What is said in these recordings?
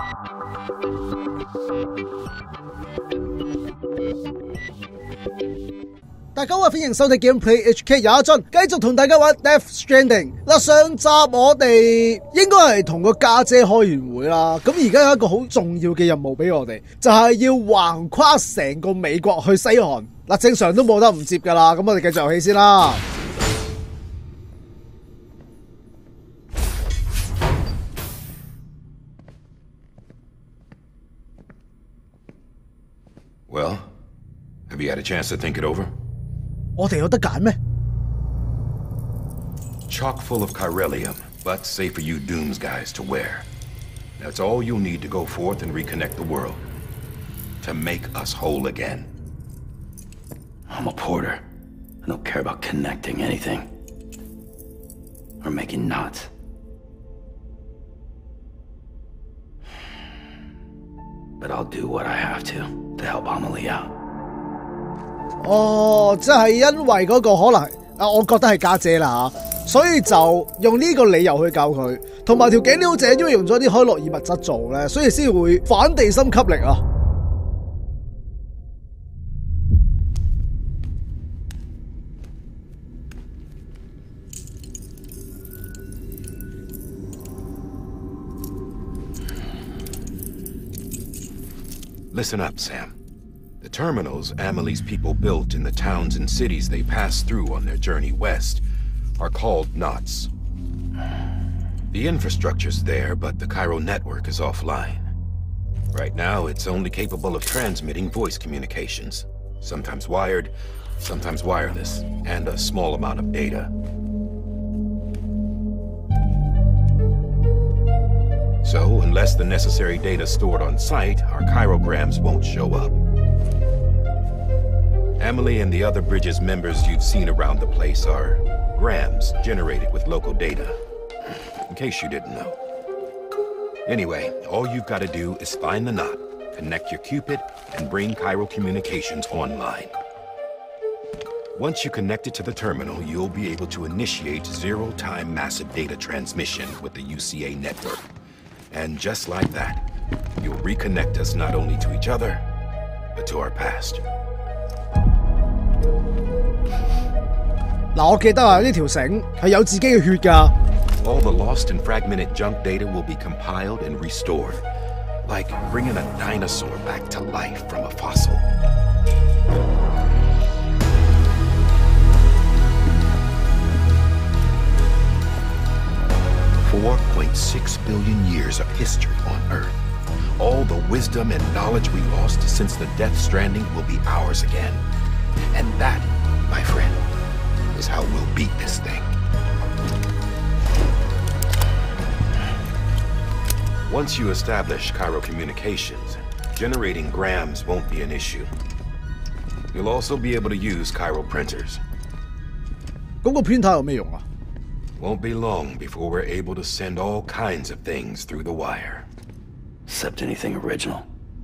大家好，歡迎收睇 Gameplay HK 有一樽，繼續同大家玩 Death Stranding。上集我哋應該係同個家姐開完會啦，咁而家有一個好重要嘅任務俾我哋，就係要橫跨成個美國去西岸。正常都冇得唔接噶啦，咁我哋繼續遊戲先啦。 Well, have you had a chance to think it over? 我哋有得揀咩 Chock full of chiralium, but safe for you Dooms guys to wear. That's all you'll need to go forth and reconnect the world. To make us whole again. I'm a porter. I don't care about connecting anything. Or making knots. But I'll do what I have to help Amelie out. 即係因為嗰個可能我覺得係家姐啦吓，所以就用呢個理由去救佢，同埋條頸鏈好正，因為用咗啲海洛爾物質做咧，所以先會反地心吸力啊。 Listen up, Sam. The terminals Amelie's people built in the towns and cities they passed through on their journey west are called knots. The infrastructure's there, but the Cairo network is offline. Right now, it's only capable of transmitting voice communications, sometimes wired, sometimes wireless, and a small amount of data. So, unless the necessary data stored on site, our chirograms won't show up. Amelie and the other Bridges members you've seen around the place are grams generated with local data, in case you didn't know. Anyway, all you've got to do is find the knot, connect your Cupid, and bring Cairo Communications online. Once you connect it to the terminal, you'll be able to initiate zero-time massive data transmission with the UCA network. And just like that, you'll reconnect us not only to each other, but to our past. 我記得啊，呢條繩係有自己嘅血㗎。 All the lost and fragmented junk data will be compiled and restored, like bringing a dinosaur back to life from a fossil. $4.6 billion years of history on Earth. All the wisdom and knowledge we lost since the Death Stranding will be ours again. And that, my friend, is how we'll beat this thing. Once you establish Cairo Communications, generating grams won't be an issue. You'll also be able to use Cairo printers. 咁個 printer 有咩用啊？ Won't be long before we're able to send all kinds of things through the wire. Except anything original.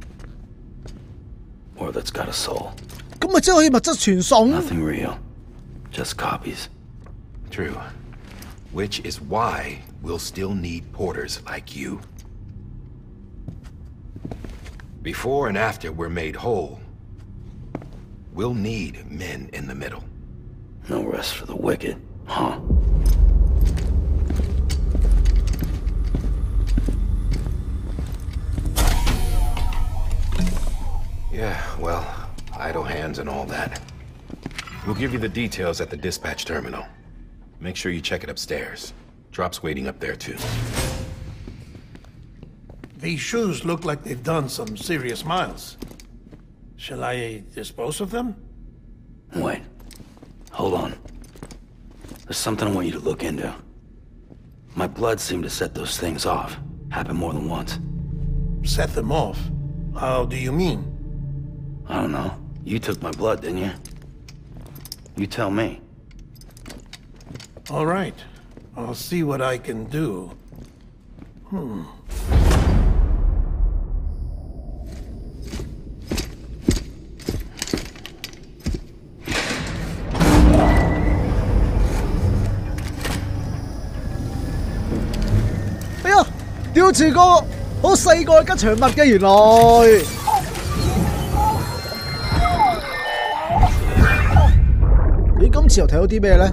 Or that's got a soul. 咁咪即係可以物質傳送 Nothing real. Just copies. True. Which is why we'll still need porters like you. Before and after we're made whole, we'll need men in the middle. No rest for the wicked, huh? Yeah, well, idle hands and all that. We'll give you the details at the dispatch terminal. Make sure you check it upstairs. Drop's waiting up there, too. These shoes look like they've done some serious miles. Shall I dispose of them? Wait. Hold on. There's something I want you to look into. My blood seemed to set those things off. Happened more than once. Set them off? How do you mean? I don't know. You took my blood, didn't you? You tell me. All right. I'll see what I can do. Hey 呀，吊住個好細個吉祥物嘅原來。咦，今次又睇到啲咩咧？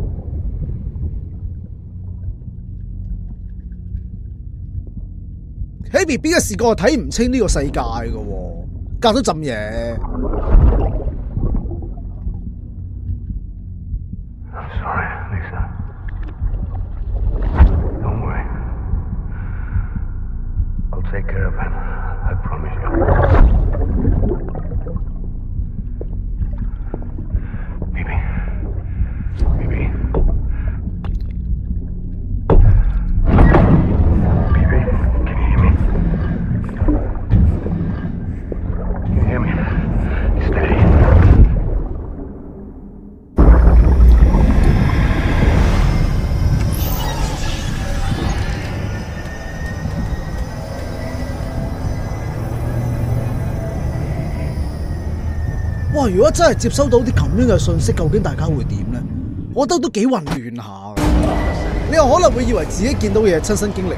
喺 BB 嘅視覺睇唔清呢個世界嘅喎，隔咗陣嘢。 Take care of him. I promise you. Baby. Baby. Baby, can you hear me? Can you hear me? Steady. 哇！如果真係接收到啲咁樣嘅信息，究竟大家會點呢？我覺得都幾混亂下嘅。你又可能會以為自己見到嘅嘢親身經歷喎。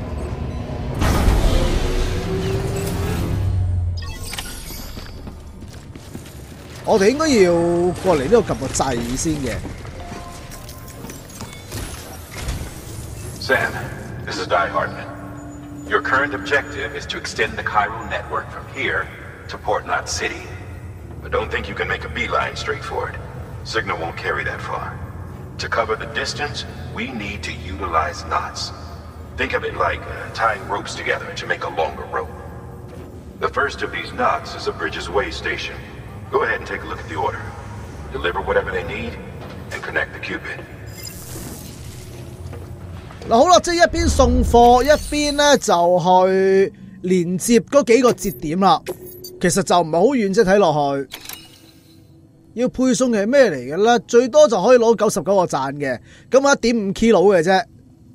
我哋應該要過嚟呢度撳個掣先嘅。 Sam, this is Die Hardman. Your current objective is to extend the Cairo network from here to Port Knot City. But don't think you can make a beeline straight for it. Signal won't carry that far. To cover the distance, we need to utilize knots. Think of it like tying ropes together to make a longer rope. The first of these knots is a Bridges Way station. Go ahead and take a look at the order. Deliver whatever they need, and connect the Cupid. 嗱好啦，即係一邊送貨，一邊咧就去連接嗰幾個節點啦。其實就唔係好遠啫，睇落去。要配送嘅係咩嚟嘅咧？最多就可以攞99個讚嘅，咁啊1.5 kilo 嘅啫。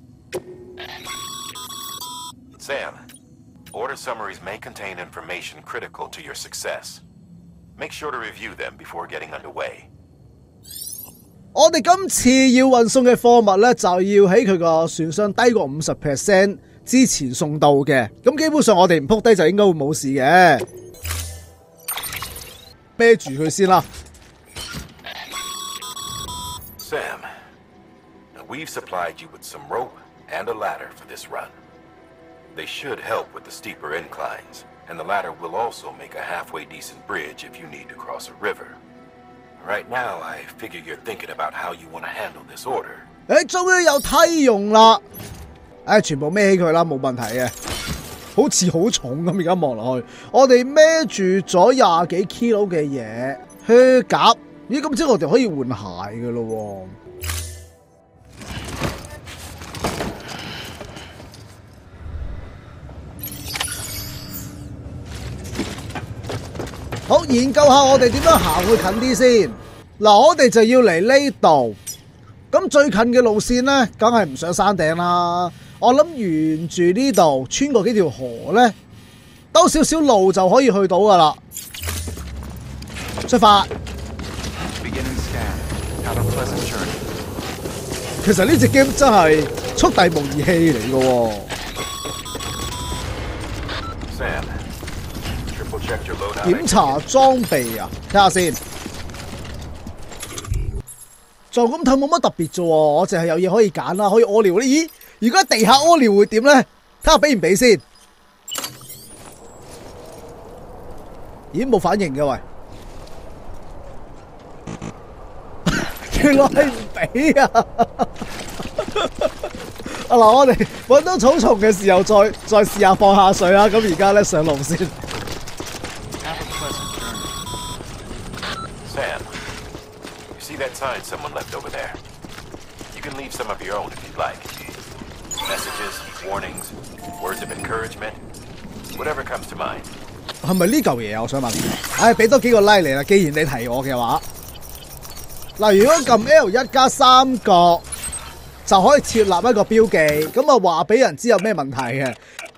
Sam, order summaries may contain information critical to your success. Make sure to review them before getting underway. 我哋今次要運送嘅貨物咧，就要喺佢個船上低過50% 之前送到嘅。咁基本上我哋唔撲低就應該會冇事嘅。孭住佢先啦。 Sam, now we've supplied you with some rope and a ladder for this run. They should help with the steeper inclines, and the ladder will also make a halfway decent bridge if you need to cross a river. Right now, I figure you're thinking about how you want to handle this order. 終於有梯用啦！全部孭起佢啦，冇問題嘅。好似好重咁，而家望落去，我哋孭住咗20幾 kilo 嘅嘢，靴夾。咦，咁即係我哋可以換鞋嘅咯喎。好，研究下我哋點樣行會近啲先。嗱，我哋就要嚟呢度。咁最近嘅路線咧，梗係唔上山頂啦。我諗沿住呢度穿過幾條河咧，兜少少路就可以去到噶啦。出發。其實呢隻 game 真係速遞模擬器嚟嘅喎。檢查裝備啊，睇下先。就咁睇冇乜特別啫喎，我淨係有嘢可以揀啦，可以屙尿咧。咦？如果喺地下屙尿會點咧？睇下俾唔俾先。咦？冇反應嘅喂。原來係唔俾啊！嗱，我哋揾到草叢嘅時候再試下放下水啦。咁而家咧上路先。 Sam, you see that sign someone left over there? You can leave some of your own if you'd like. Messages, warnings, words of encouragement, whatever comes to mind. 係咪呢嚿嘢啊？我想問。俾多幾個 like 嚟啦，既然你提我嘅話。嗱，如果撳 L1 加3角就可以設立一個標記，咁啊話俾人知有咩問題嘅。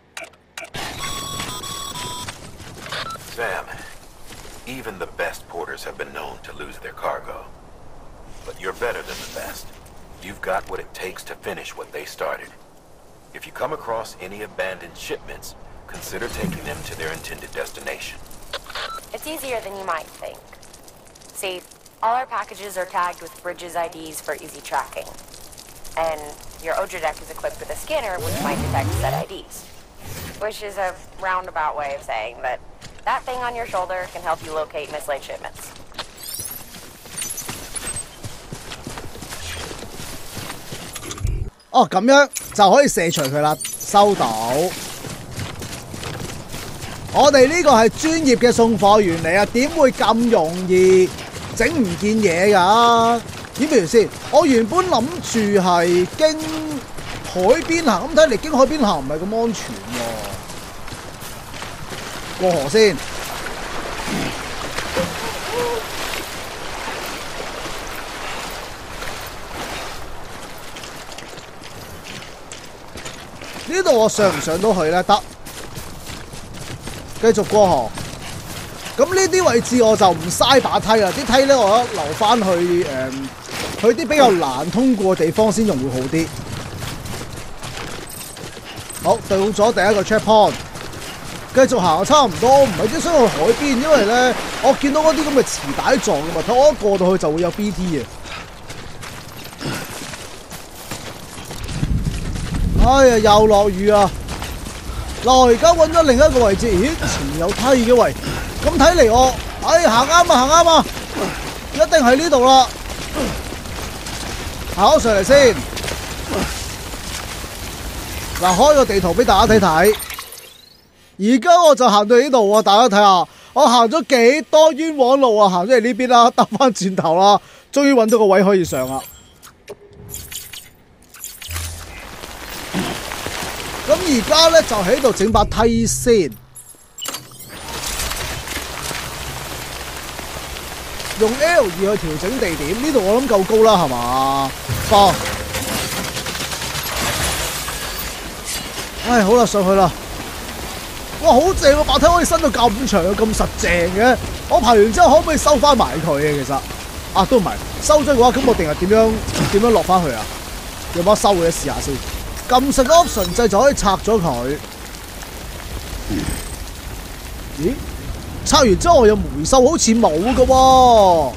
Sam, even the best porters have been known to lose their cargo. But you're better than the best. You've got what it takes to finish what they started. If you come across any abandoned shipments, consider taking them to their intended destination. It's easier than you might think. See, all our packages are tagged with Bridges IDs for easy tracking. And your Odradek is equipped with a scanner which might detect said IDs. Which is a roundabout way of saying that that thing on your shoulder can help you locate mislaid shipments. 哦，咁樣就可以射除佢啦，收到。我哋呢個係專業嘅送貨員嚟啊，點會咁容易整唔見嘢㗎？點譬如先，我原本諗住係經海邊行，咁睇嚟經海邊行唔係咁安全喎。過河先。呢度我上唔上到去咧？得，繼續過河。咁呢啲位置我就唔嘥把梯啦，啲梯咧我留翻去去啲比較難通過嘅地方先用會好啲。好，到咗第一個 checkpoint， 繼續行差唔多，唔係即想去海邊，因為咧我見到嗰啲咁嘅磁帶狀嘅物體，我一過到去就會有 BT 嘅。哎呀，又落雨啊！嗱，我而家揾咗另一個位置，咦，前有梯嘅喂，咁睇嚟我，行啱啊，行啱啊，一定係呢度啦。行上嚟先，嗱，開個地圖俾大家睇睇。而家我就行到呢度啊，大家睇下，我行咗幾多冤枉路啊，行咗嚟呢邊啦，兜翻轉頭啦，終於揾到個位可以上啦。咁而家咧就喺度整把梯先，用 L2去調整地點。呢度我諗夠高啦，係嘛？放，好啦，上去啦！哇，好正啊！把梯可以伸到咁長，咁實淨嘅。我排完之後可唔可以收翻埋佢嘅？其實都唔係收咗嘅話，咁我定係點樣落翻去啊？有冇得收嘅？試下先。撳實個 option 掣就可以拆咗佢。咦？拆完之後我有回收，好似冇㗎喎。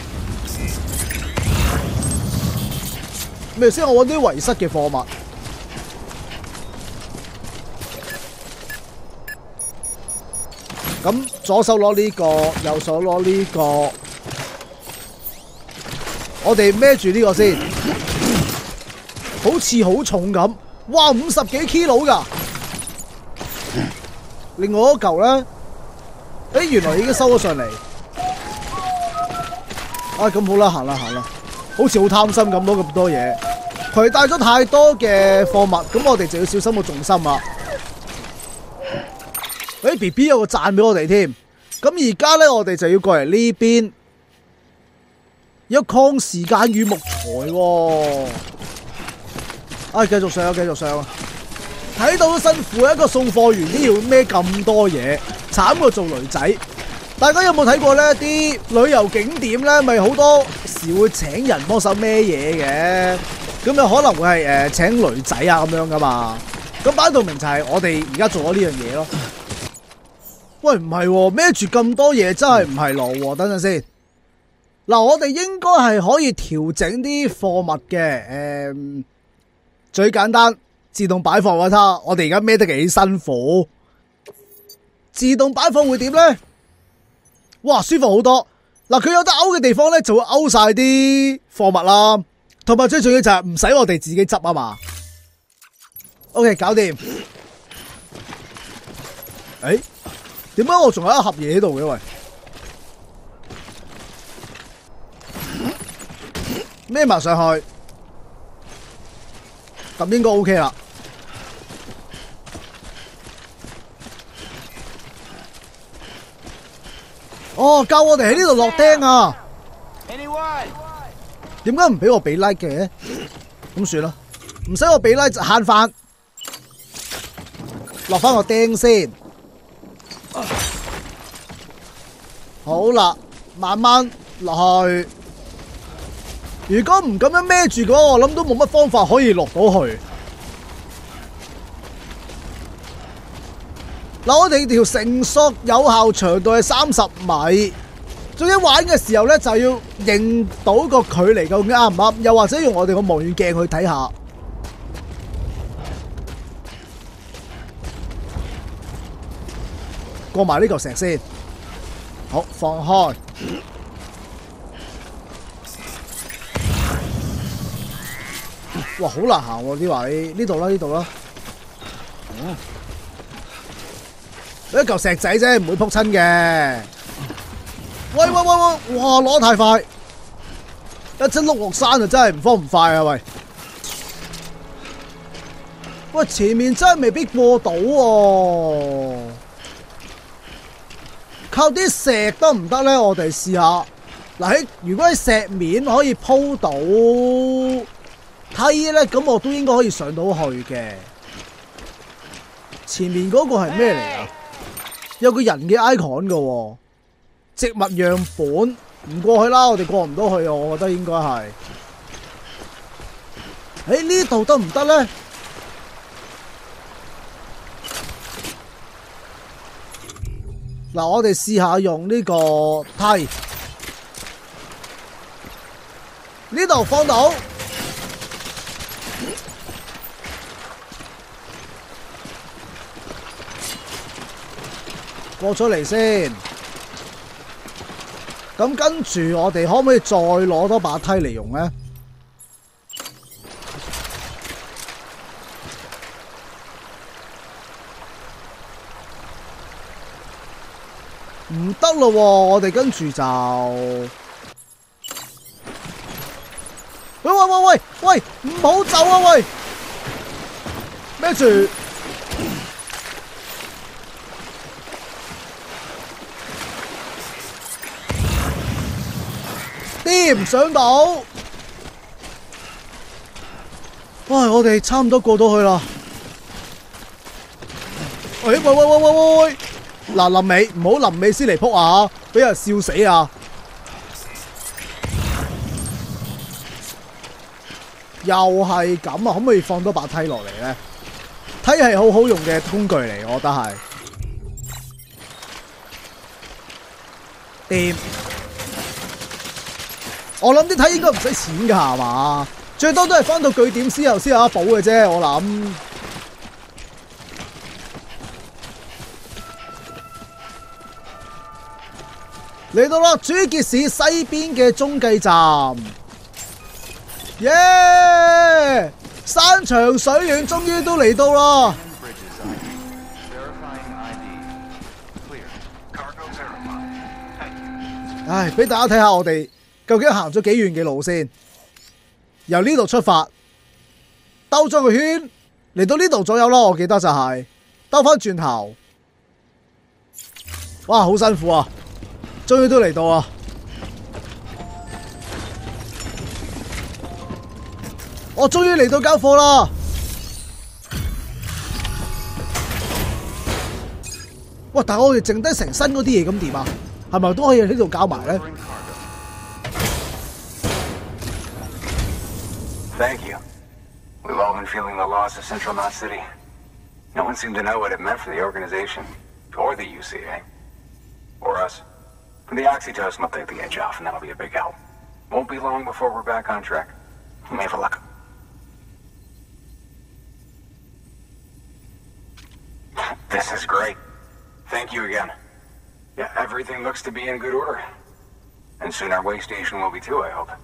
咩先？我揾啲遺失嘅貨物。咁左手攞呢個，右手攞呢個。我哋孭住呢個先。好似好重咁，哇！50幾 kilo 㗎。另外嗰嚿咧，原來已經收咗上嚟。咁好啦，行啦，好似好貪心咁攞咁多嘢，攜帶咗太多嘅貨物，咁我哋就要小心個重心啦。BB 有個讚俾我哋添，咁而家咧我哋就要過嚟呢邊，有礦時間與木材喎。繼續上，睇到都辛苦，一個送貨員都要孭咁多嘢，慘過做女仔。大家有冇睇過呢啲旅遊景點咧，咪好多時會請人幫手孭嘢嘅，咁有可能會係請女仔啊咁樣噶嘛。咁擺到明就係我哋而家做咗呢樣嘢咯。喂，唔係喎，孭住咁多嘢真係唔係路喎。等陣先。嗱，我哋應該係可以調整啲貨物嘅，最簡單，自動擺放我睇，我哋而家孭得幾辛苦。自動擺放會點咧？哇，舒服好多。嗱，佢有得勾嘅地方咧，就會勾晒啲貨物啦。同埋最重要就係唔使我哋自己執啊嘛。OK， 搞掂。點解我仲有一盒嘢喺度嘅？喂，孭埋上去。咁應該 OK 啦。教我哋喺呢度落釘啊！點解唔俾我俾 like 嘅？咁算啦，唔使我俾 like 就慳翻。落翻個釘先。好啦，慢慢落去。如果唔咁樣孭住嘅話，我諗都冇乜方法可以落到去。 嗱，我哋條繩索有效長度係30米，總之玩嘅時候咧就要認到個距離夠啱唔啱，又或者用我哋個望遠鏡去睇下。過埋呢嚿石先，好放開。哇，好難行喎啲位，呢度啦呢度啦。一嚿石仔啫，唔會撲親嘅。喂喂喂喂，哇攞得太快，一隻碌落山就真係唔慌唔快啊！喂，喂前面真係未必過到喎，靠啲石得唔得咧？我哋試下。嗱，如果喺石面可以鋪到梯咧，咁我都應該可以上到去嘅。前面嗰個係咩嚟啊？有個人嘅 icon 嘅喎，植物樣本唔過去啦，我哋過唔到去啊！我覺得應該係。呢度得唔得咧？嗱，我哋試下用呢個梯，呢度放到。過咗嚟先，咁跟住我哋可唔可以再攞多把梯嚟用呢？唔得咯喎，我哋跟住就，喂喂喂喂喂，唔好走啊喂，孭住。唔上到，喂！我哋差唔多過到去啦。喂！嗱，臨尾唔好臨尾先嚟撲啊，俾人笑死啊！又係咁啊，可唔可以放多把梯落嚟咧？梯係好好用嘅工具嚟，我覺得係。掂。我諗啲梯應該唔使錢㗎係嘛？最多都係返到據點之後先有得補嘅啫，我諗。嚟到啦，主結市西邊嘅中繼站，耶！山長水遠，終於都嚟到啦。唉，俾大家睇下我哋究竟行咗幾遠嘅路先。由呢度出發，兜咗個圈，嚟到呢度左右啦。我記得就係兜翻轉頭。哇，好辛苦啊！終於都嚟到啊！我終於嚟到交貨啦！哇！但係我哋剩低成身嗰啲嘢咁點啊？係咪都可以喺呢度交埋咧？ Thank you. We've all been feeling the loss of Central Knot City. No one seemed to know what it meant for the organization, or the UCA, or us. The Oxytocin will take the edge off, and that'll be a big help. Won't be long before we're back on track. We may have luck. This is great. Thank you again. Yeah, everything looks to be in good order. And soon our way station will be too, I hope.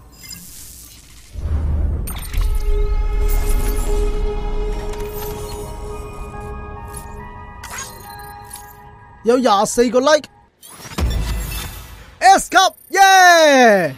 有24個 like。S 級，耶！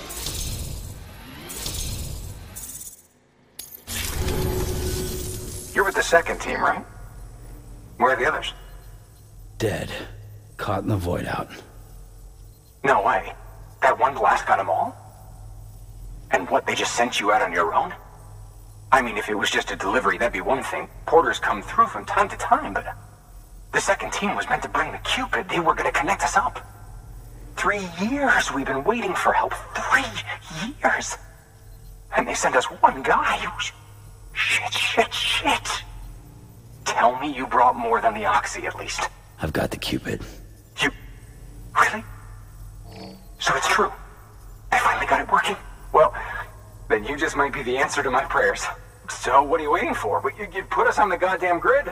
You're with the second team, right? Where are the others? Dead. Caught in the void out. No way. That one blast got them all? And what, they just sent you out on your own? I mean, if it was just a delivery, that'd be one thing. Porters come through from time to time, but the second team was meant to bring the Cupid. They were going to connect us up. 3 years we've been waiting for help. 3 years. And they sent us one guy. Shit. 10 tell me you brought more than the Oxy, at least? I've got the Cupid. You... Really? So it's true. I finally got it working. Well, then you just might be the answer to my prayers. So what are you waiting for? You put us on the goddamn grid.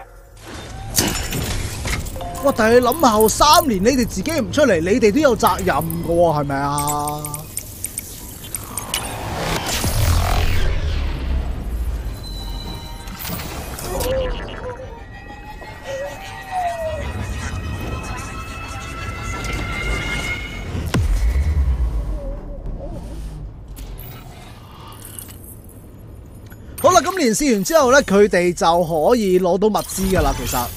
哇！但係你諗下，後3年你哋自己唔出嚟，你哋都有責任㗎喎，係咪啊？好啦，咁連試完之後咧，佢哋就可以攞到物資㗎啦，其實。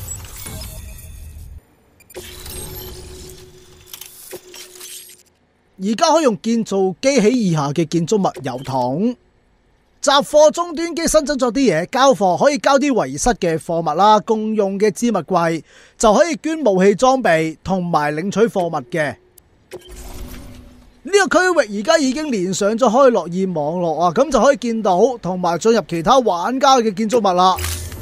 而家可以用建造機起以下嘅建築物油桶。雜貨終端機新增咗啲嘢，交貨可以交啲遺失嘅貨物啦，共用嘅置物櫃就可以捐武器裝備同埋領取貨物嘅。呢個區域而家已經連上咗開樂爾網絡啊，咁就可以見到同埋進入其他玩家嘅建築物啦。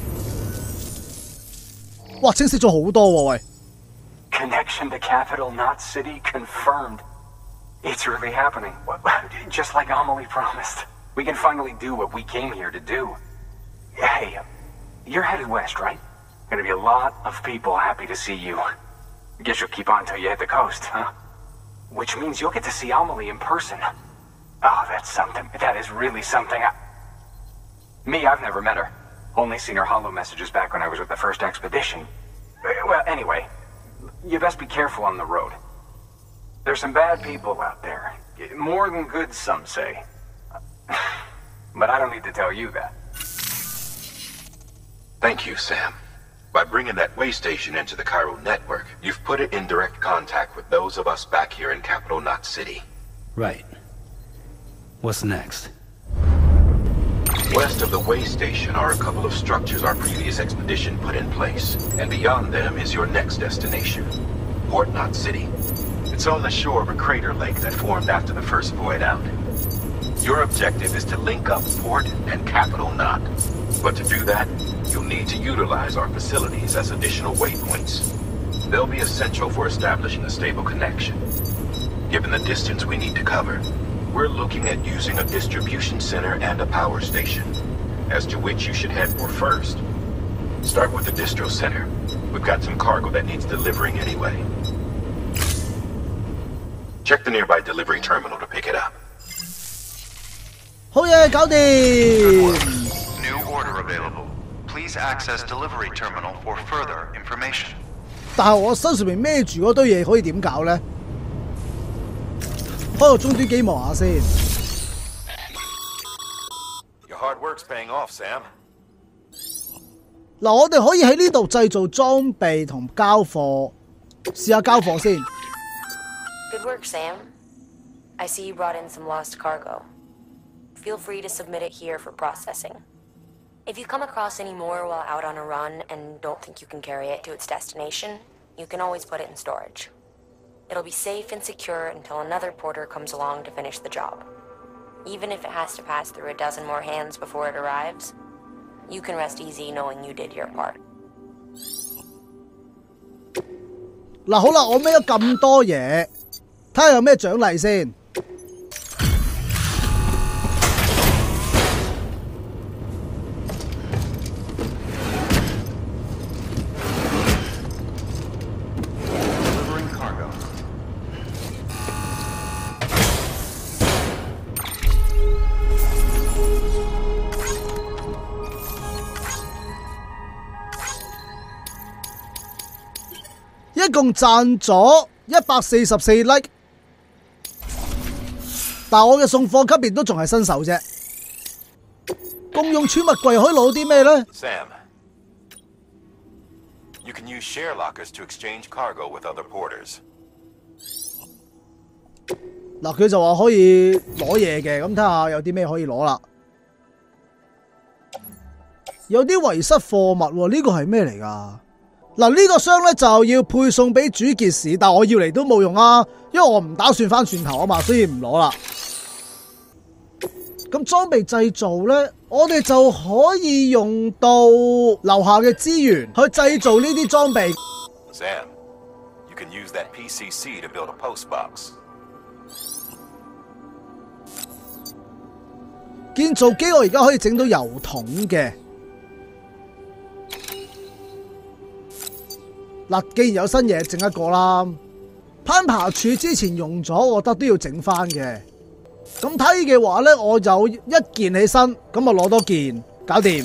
哇，清晰咗好多喎，喂 Connection to Capital Knot City confirmed. It's really happening. Just like Amelie promised. We can finally do what we came here to do. Hey, you're headed west, right? Gonna be a lot of people happy to see you. Guess you'll keep on till you hit the coast, huh? Which means you'll get to see Amelie in person. Oh, that's something. That is really something. Me, I've never met her. Only seen her holo messages back when I was with the first expedition. Well, anyway, you best be careful on the road. There's some bad people out there. More than good, some say. But I don't need to tell you that. Thank you, Sam. By bringing that way station into the Cairo network, you've put it in direct contact with those of us back here in Capital Knot City. Right. What's next? West of the way station are a couple of structures our previous expedition put in place, and beyond them is your next destination, Port Knot City. It's on the shore of a crater lake that formed after the first void out. Your objective is to link up Port and Capital Knot. But to do that, you'll need to utilize our facilities as additional waypoints. They'll be essential for establishing a stable connection. Given the distance we need to cover, we're looking at using a distribution center and a power station, as to which you should head for first. Start with the distro center. We've got some cargo that needs delivering anyway. Check the nearby delivery terminal to pick it up. 好嘢，搞掂。 New order available. Please access delivery terminal for further information. 但係我身上面孭住嗰堆嘢可以點搞咧？開個終端機望下先。 Your hard work's paying off, Sam. 嗱，我哋可以喺呢度製造裝備同交貨，試下交貨先。 Good work, Sam. I see you brought in some lost cargo. Feel free to submit it here for processing. If you come across any more while out on a run and don't think you can carry it to its destination, you can always put it in storage. It'll be safe and secure until another porter comes along to finish the job. Even if it has to pass through a dozen more hands before it arrives, you can rest easy knowing you did your part. 嗱，好啦，我孭咗咁多嘢，睇下有咩獎勵先。 一共賺咗144 like， 但我嘅送貨級別都仲係新手啫。共用儲物櫃可以攞啲咩呢？ Sam, you can use share lockers to exchange cargo with other porters. 嗱，佢就話可以攞嘢嘅，咁睇下有啲咩可以攞啦。有啲遺失貨物喎，呢個係咩嚟㗎？ 嗱，呢個箱咧就要配送俾主結市，但我要嚟都冇用啊，因為我唔打算翻轉頭啊嘛，所以唔攞啦。 咁裝備製造呢，我哋就可以用到樓下嘅資源去製造呢啲裝備。 Sam, you can use that PCC to build a post box. 建造機我而家可以整到油桶嘅。嗱，既然有新嘢，整一個啦。攀爬柱之前用咗，我覺得都要整翻嘅。咁睇嘅話呢，我有一件起身，咁我攞多件，搞掂。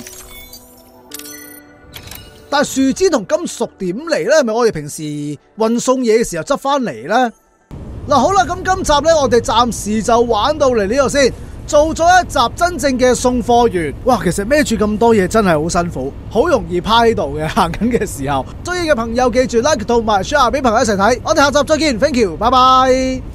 但係樹枝同金屬點嚟呢？係咪我哋平時運送嘢嘅時候執翻嚟呢？嗱，好啦，咁今集呢，我哋暫時就玩到嚟呢度先。做咗一集真正嘅送貨員，哇！其實孭住咁多嘢真係好辛苦，好容易趴喺度嘅行緊嘅時候。中意嘅朋友記住 like 同埋 share 俾朋友一齊睇。我哋下集再見 ，thank you，拜拜。